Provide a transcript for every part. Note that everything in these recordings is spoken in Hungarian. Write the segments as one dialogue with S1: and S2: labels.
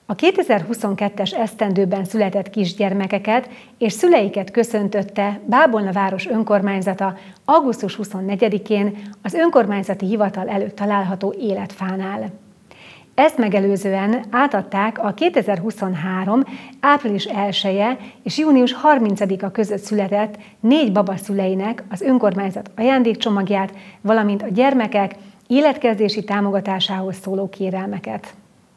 S1: A 2022-es esztendőben született kisgyermekeket és szüleiket köszöntötte Bábolna város önkormányzata augusztus 24-én az önkormányzati hivatal előtt található életfánál. Ezt megelőzően átadták a 2023. április 1-e és június 30-a között született 4 baba szüleinek az önkormányzat ajándékcsomagját, valamint a gyermekek életkezdési támogatásához szóló kérelmeket.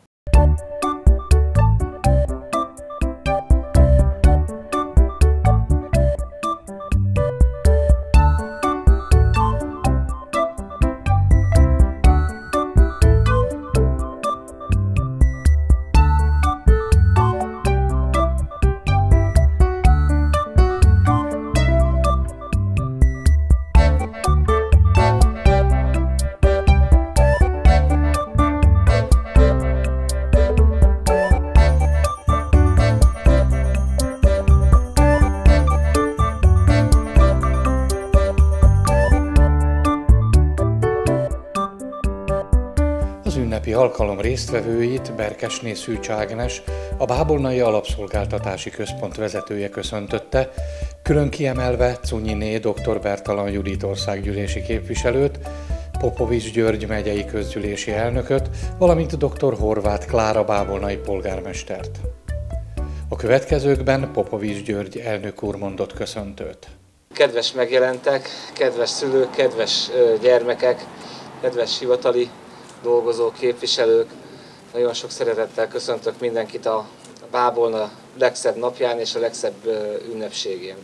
S2: Az ünnepi alkalom résztvevőit Berkesné Szűcs Ágnes, a Bábolnai Alapszolgáltatási Központ vezetője köszöntötte, külön kiemelve Cunyiné dr. Bertalan Judit országgyűlési képviselőt, Popovics György megyei közgyűlési elnököt, valamint dr. Horváth Klára bábolnai polgármestert. A következőkben Popovics György elnök úr mondott köszöntőt.
S3: Kedves megjelentek, kedves szülők, kedves gyermekek, kedves hivatali dolgozók, képviselők, nagyon sok szeretettel köszöntök mindenkit a Bábolna legszebb napján és a legszebb ünnepségén.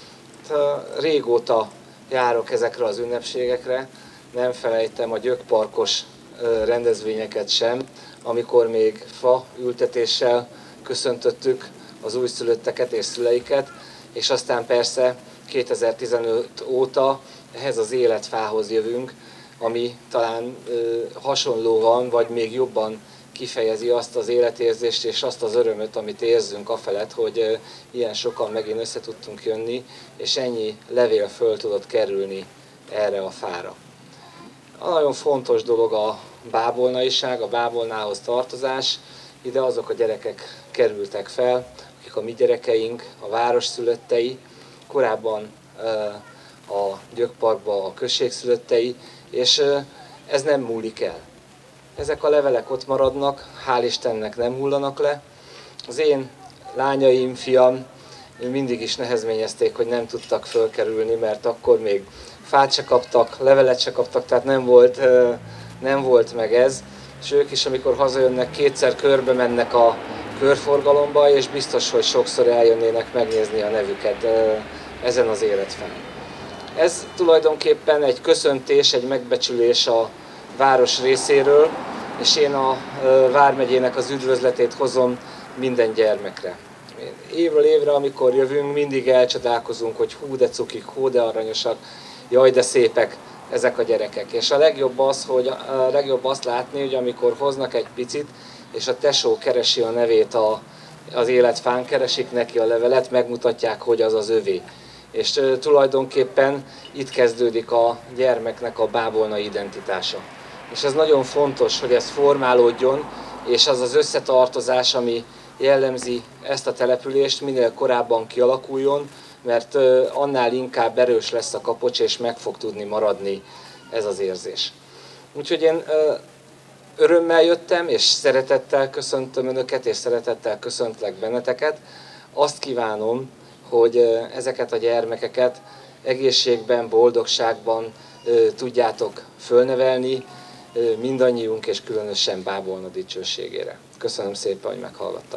S3: Régóta járok ezekre az ünnepségekre, nem felejtem a gyökparkos rendezvényeket sem, amikor még fa ültetéssel köszöntöttük az újszülötteket és szüleiket, és aztán persze 2015 óta ehhez az életfához jövünk, ami talán hasonlóan, vagy még jobban kifejezi azt az életérzést és azt az örömöt, amit érzünk afelett, hogy ilyen sokan megint össze tudtunk jönni, és ennyi levél föl tudott kerülni erre a fára. A nagyon fontos dolog a bábolnaiság, a Bábolnához tartozás. Ide azok a gyerekek kerültek fel, akik a mi gyerekeink, a város szülöttei, korábban a Gyökparkban a község szülöttei, és ez nem múlik el. Ezek a levelek ott maradnak, hál' Istennek nem hullanak le. Az én lányaim, fiam mindig is nehezményezték, hogy nem tudtak fölkerülni, mert akkor még fát se kaptak, levelet se kaptak, tehát nem volt meg ez. És ők is, amikor hazajönnek, kétszer körbe mennek a körforgalomba, és biztos, hogy sokszor eljönnének megnézni a nevüket ezen az életfán. Ez tulajdonképpen egy köszöntés, egy megbecsülés a város részéről, és én a vármegyének az üdvözletét hozom minden gyermekre. Évről évre, amikor jövünk, mindig elcsodálkozunk, hogy hú de cukik, hú de aranyosak, jaj de szépek ezek a gyerekek. És a legjobb azt látni, hogy amikor hoznak egy picit, és a tesó keresi a nevét az életfán, keresik neki a levelet, megmutatják, hogy az az övé. És tulajdonképpen itt kezdődik a gyermeknek a bábolnai identitása. És ez nagyon fontos, hogy ez formálódjon, és az az összetartozás, ami jellemzi ezt a települést, minél korábban kialakuljon, mert annál inkább erős lesz a kapocs, és meg fog tudni maradni ez az érzés. Úgyhogy én örömmel jöttem, és szeretettel köszöntöm Önöket, és szeretettel köszöntlek benneteket. Azt kívánom, hogy ezeket a gyermekeket egészségben, boldogságban tudjátok fölnevelni, mindannyiunk és különösen Bábolna dicsőségére. Köszönöm szépen, hogy meghallgattak.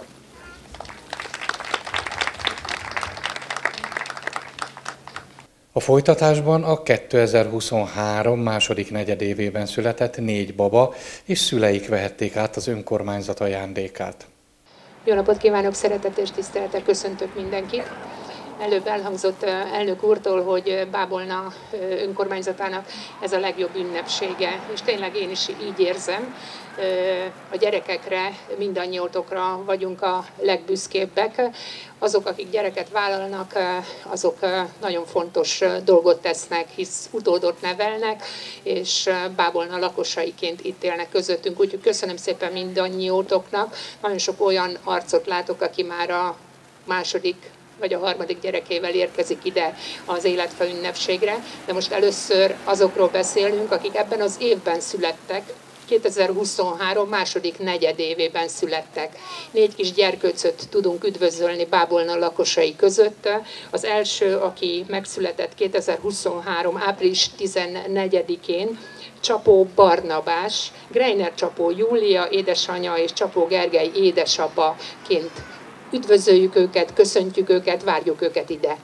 S2: A folytatásban a 2023 második negyedévében született 4 baba és szüleik vehették át az önkormányzat ajándékát.
S4: Jó napot kívánok, szeretettel és tisztelettel köszöntök mindenkit. Előbb elhangzott elnök úrtól, hogy Bábolna önkormányzatának ez a legjobb ünnepsége, és tényleg én is így érzem. A gyerekekre, mindannyiótokra vagyunk a legbüszkébbek. Azok, akik gyereket vállalnak, azok nagyon fontos dolgot tesznek, hisz utódot nevelnek, és Bábolna lakosaiként itt élnek közöttünk. Úgyhogy köszönöm szépen mindannyiótoknak. Nagyon sok olyan arcot látok, aki már a második vagy a harmadik gyerekével érkezik ide az életfa ünnepségre. De most először azokról beszélünk, akik ebben az évben születtek, 2023 második negyedévében születtek. 4 kis gyerkőcöt tudunk üdvözölni Bábolna lakosai között. Az első, aki megszületett 2023. április 14-én, Csapó Barnabás, Greiner Csapó Júlia édesanyja és Csapó Gergely édesapaként üdvözöljük őket, köszöntjük őket, várjuk őket ide.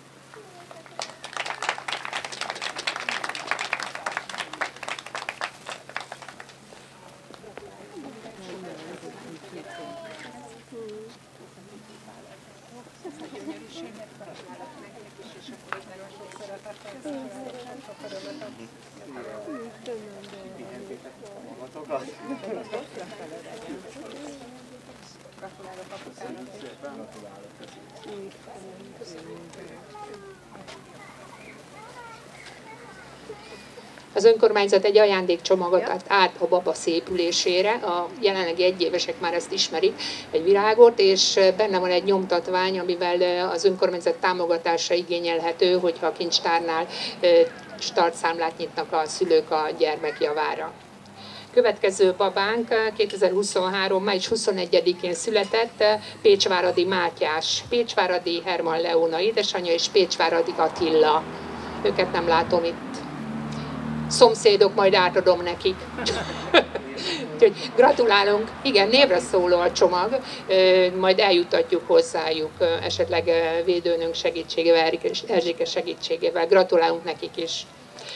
S4: Az önkormányzat egy ajándékcsomagot ad át a baba szépülésére, a jelenlegi egyévesek már ezt ismerik, egy virágot, és benne van egy nyomtatvány, amivel az önkormányzat támogatása igényelhető, hogyha a kincstárnál startszámlát nyitnak a szülők a gyermek javára. Következő babánk 2023. május 21-én született, Pécsváradi Mátyás, Pécsváradi Herman Leóna édesanyja és Pécsváradi Attila. Őket nem látom itt. Szomszédok, majd átadom nekik. Úgyhogy gratulálunk, igen, névre szóló a csomag, majd eljutatjuk hozzájuk, esetleg védőnünk segítségével, Erzsike segítségével. Gratulálunk nekik is.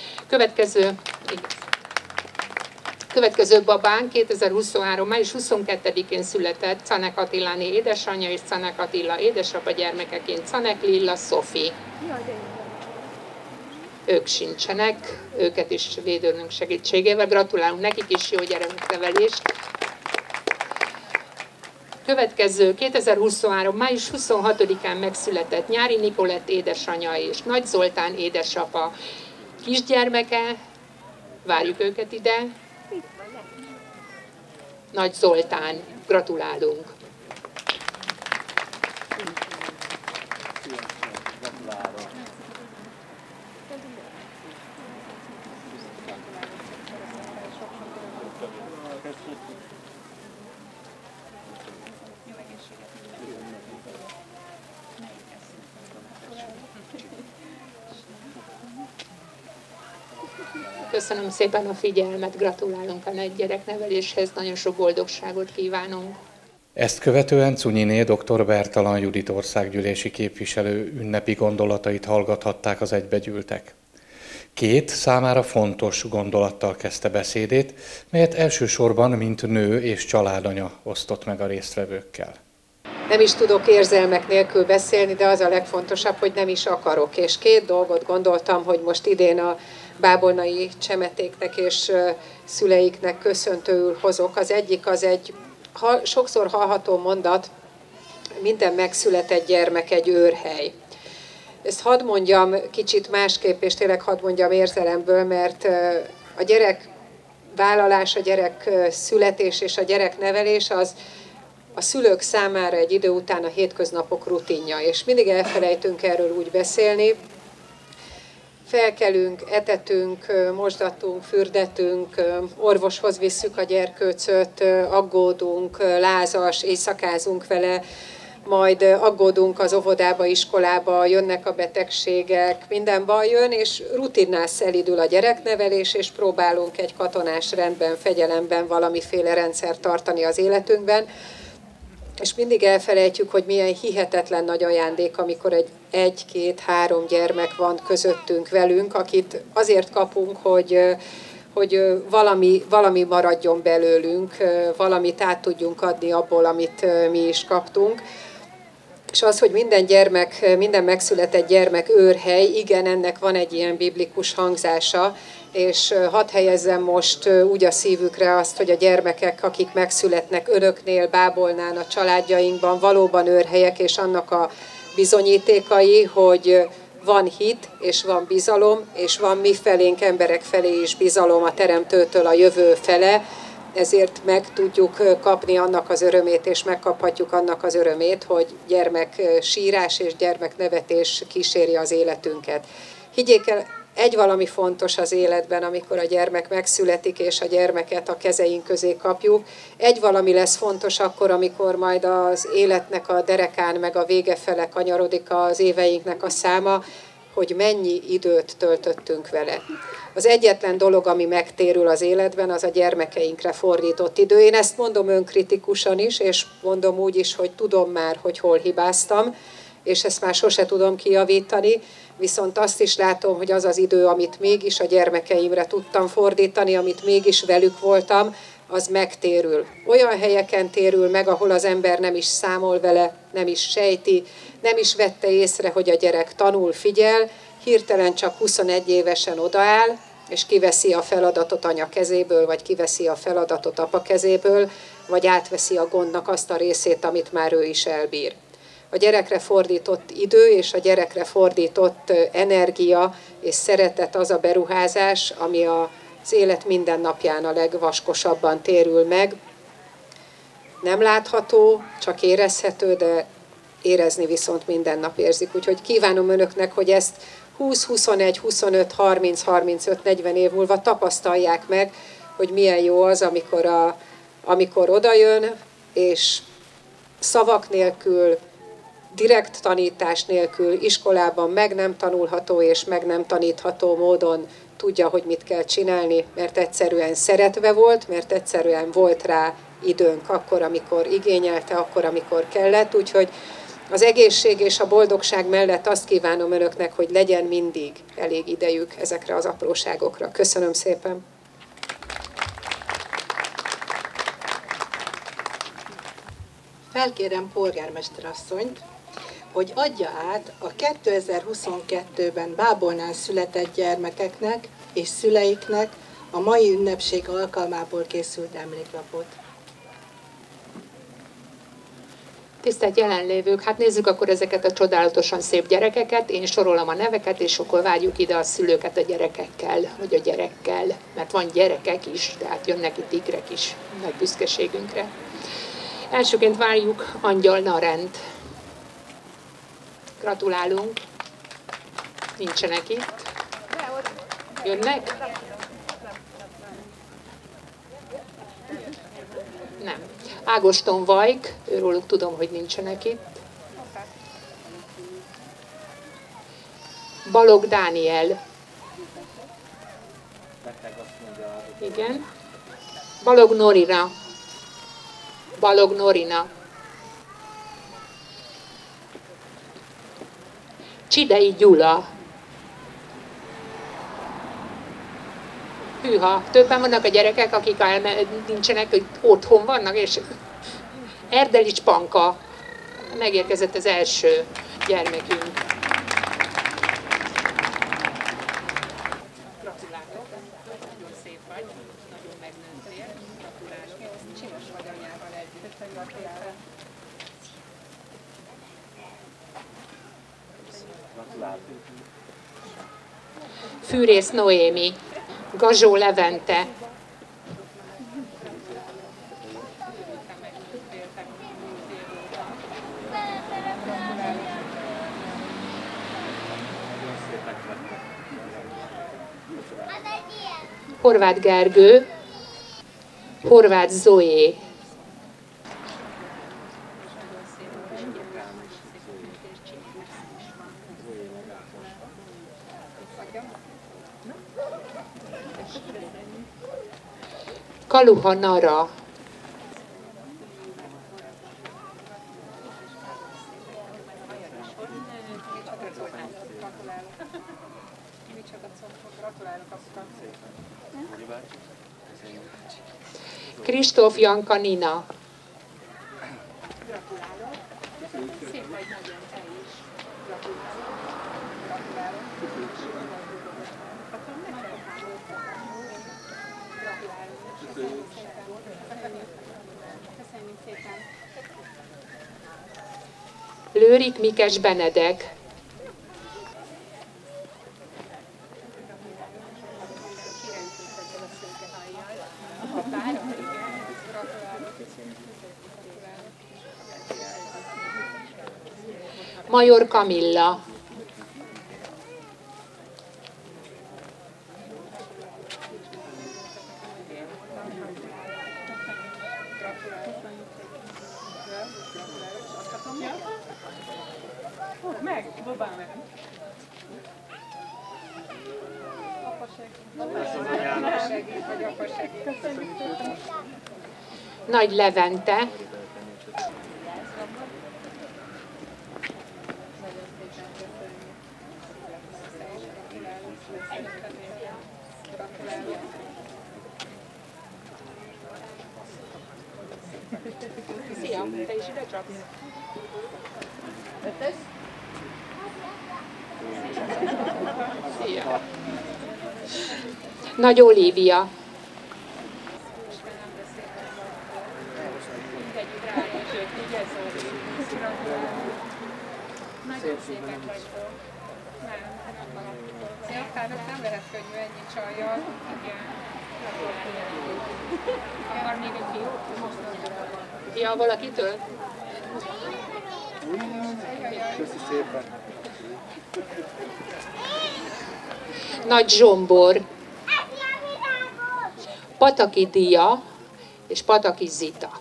S4: Következő babánk 2023. május 22-én született, Canek Attiláné édesanyja és Canek Attila édesapa gyermekeként Canek Lilla Szofi. Ők sincsenek, őket is védőnünk segítségével. Gratulálunk nekik is, jó gyereknevelést! Következő 2023. május 26-án megszületett Nyári Nikolett édesanyja és Nagy Zoltán édesapa kisgyermeke. Várjuk őket ide. Nagy Zoltán, gratulálunk! Köszönöm szépen a figyelmet, gratulálunk a nagy gyerekneveléshez, nagyon sok boldogságot kívánunk.
S2: Ezt követően Cunyiné dr. Bertalan Judit országgyűlési képviselő ünnepi gondolatait hallgathatták az egybegyűltek. 2 számára fontos gondolattal kezdte beszédét, melyet elsősorban mint nő és családanya osztott meg a résztvevőkkel.
S5: Nem is tudok érzelmek nélkül beszélni, de az a legfontosabb, hogy nem is akarok. És 2 dolgot gondoltam, hogy most idén a bábolnai csemetéknek és szüleiknek köszöntőül hozok. Az egyik az egy sokszor hallható mondat, minden megszületett gyermek egy őrhely. Ezt hadd mondjam kicsit másképp, és tényleg hadd mondjam érzelemből, mert a gyerek vállalás, a gyerek születés és a gyerek nevelés az a szülők számára egy idő után a hétköznapok rutinja, és mindig elfelejtünk erről úgy beszélni. Felkelünk, etetünk, mosdatunk, fürdetünk, orvoshoz visszük a gyerkőcöt, aggódunk, lázas, éjszakázunk vele, majd aggódunk az óvodába, iskolába, jönnek a betegségek, minden baj jön, és rutinná szelidül a gyereknevelés, és próbálunk egy katonás rendben, fegyelemben valamiféle rendszert tartani az életünkben. És mindig elfelejtjük, hogy milyen hihetetlen nagy ajándék, amikor egy, 2, 3 gyermek van közöttünk velünk, akit azért kapunk, hogy valami maradjon belőlünk, valamit át tudjunk adni abból, amit mi is kaptunk. És az, hogy minden megszületett gyermek őrhely, igen, ennek van egy ilyen biblikus hangzása, és hadd helyezzem most úgy a szívükre azt, hogy a gyermekek, akik megszületnek önöknél, Bábolnán, a családjainkban valóban őrhelyek, és annak a bizonyítékai, hogy van hit, és van bizalom, és van mi felénk, emberek felé is bizalom a Teremtőtől a jövő fele, ezért meg tudjuk kapni annak az örömét, és megkaphatjuk annak az örömét, hogy gyermek sírás és gyermeknevetés kíséri az életünket. Higgyék el, egy valami fontos az életben, amikor a gyermek megszületik, és a gyermeket a kezeink közé kapjuk. Egy valami lesz fontos akkor, amikor majd az életnek a derekán, meg a vége fele kanyarodik az éveinknek a száma, hogy mennyi időt töltöttünk vele. Az egyetlen dolog, ami megtérül az életben, az a gyermekeinkre fordított idő. Én ezt mondom önkritikusan is, és mondom úgy is, hogy tudom már, hogy hol hibáztam, és ezt már sose tudom kijavítani, viszont azt is látom, hogy az az idő, amit mégis a gyermekeimre tudtam fordítani, amit mégis velük voltam, az megtérül. Olyan helyeken térül meg, ahol az ember nem is számol vele, nem is sejti, nem is vette észre, hogy a gyerek tanul, figyel, hirtelen csak 21 évesen odaáll, és kiveszi a feladatot anya kezéből, vagy kiveszi a feladatot apa kezéből, vagy átveszi a gondnak azt a részét, amit már ő is elbír. A gyerekre fordított idő és a gyerekre fordított energia és szeretet az a beruházás, ami az élet minden napján a legvaskosabban térül meg. Nem látható, csak érezhető, de érezni viszont minden nap érzik. Úgyhogy kívánom önöknek, hogy ezt 20, 21, 25, 30, 35, 40 év múlva tapasztalják meg, hogy milyen jó az, amikor odajön, és szavak nélkül, direkt tanítás nélkül, iskolában meg nem tanulható és meg nem tanítható módon tudja, hogy mit kell csinálni, mert egyszerűen szeretve volt, mert egyszerűen volt rá időnk akkor, amikor igényelte, akkor, amikor kellett. Úgyhogy az egészség és a boldogság mellett azt kívánom önöknek, hogy legyen mindig elég idejük ezekre az apróságokra. Köszönöm szépen!
S6: Felkérem polgármester asszonyt, hogy adja át a 2022-ben Bábolnán született gyermekeknek és szüleiknek a mai ünnepség alkalmából készült emléklapot.
S4: Tisztelt jelenlévők, hát nézzük akkor ezeket a csodálatosan szép gyerekeket, én sorolom a neveket, és akkor várjuk ide a szülőket a gyerekekkel, vagy a gyerekkel, mert van gyerekek is, tehát jönnek itt ikrek is, nagy büszkeségünkre. Elsőként várjuk Angyal Narent. Gratulálunk. Nincsenek itt. Jönnek? Nem. Ágoston Vajk, őróluk tudom, hogy nincsenek itt. Balog Dániel. Igen. Balog Norina. Balog Norina. Csidei Gyula. Hűha, többen vannak a gyerekek, akik nincsenek, hogy otthon vannak, és Erdelics Panka. Megérkezett az első gyermekünk. Gratulálok, nagyon szép vagy, nagyon megnőttél. Gratulálok, csinos vagy anyával együtt. Gratulálok. Fűrész Noémi, Gazsó Levente. Horváth Gergő, Horváth Zoé. Kaluha Nara. Kristóf Janka Nina. Gratulálok. Szép Lőrik Mikes Benedek. Major Kamilla. Nagy Levente. Szia, te is ide csapsz? Szia. Nagy Olivia.
S7: Nagyon szépek vagytok. Szélkárnak nem lehet könnyű ennyi csajjal. Igen. Akar még egy fiút?
S4: Fia valakitől?
S3: Köszi szépen.
S4: Nagy Zsombor. Pataki Dia és Pataki Zita.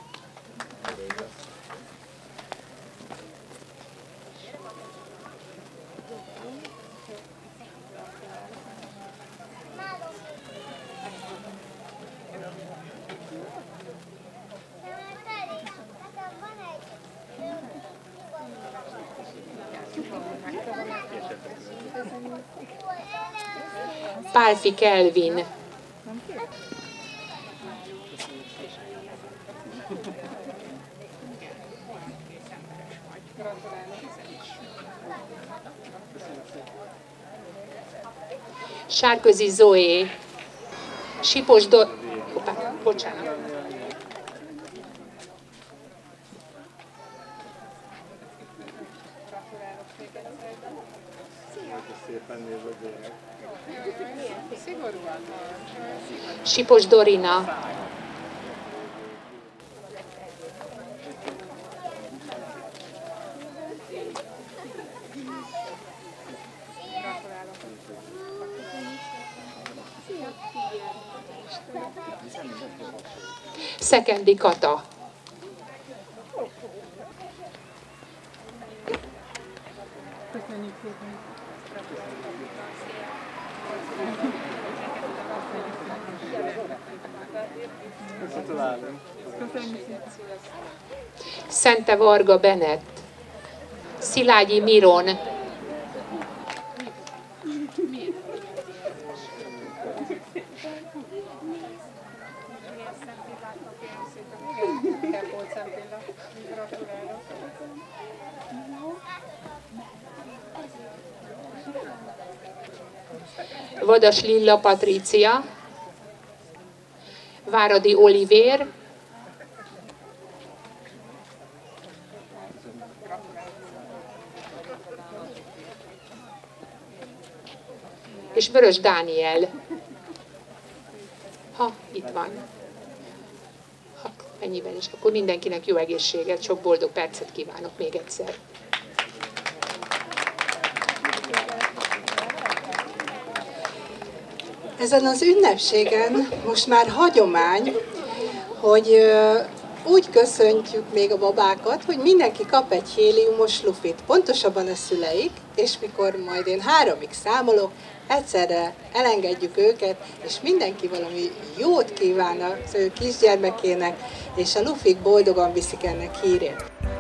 S4: Pálfi Kelvin. Sárközi Zoé. Sipos bocsánat. Sipos Dorina. Szekendi Kata.
S7: Köszönjük szépen.
S4: Szente Varga Benett. Szilágyi Miron. Vadas Lilla Patrícia. Váradi Olivér. És Vörös Dániel. Ha, itt van. Ha, ennyiben is. Akkor mindenkinek jó egészséget, sok boldog percet kívánok még egyszer.
S6: Ezen az ünnepségen most már hagyomány, hogy úgy köszöntjük még a babákat, hogy mindenki kap egy héliumos lufit, pontosabban a szüleik, és mikor majd én 3-ig számolok, egyszerre elengedjük őket, és mindenki valami jót kíván az ő kisgyermekének, és a lufik boldogan viszik ennek hírét.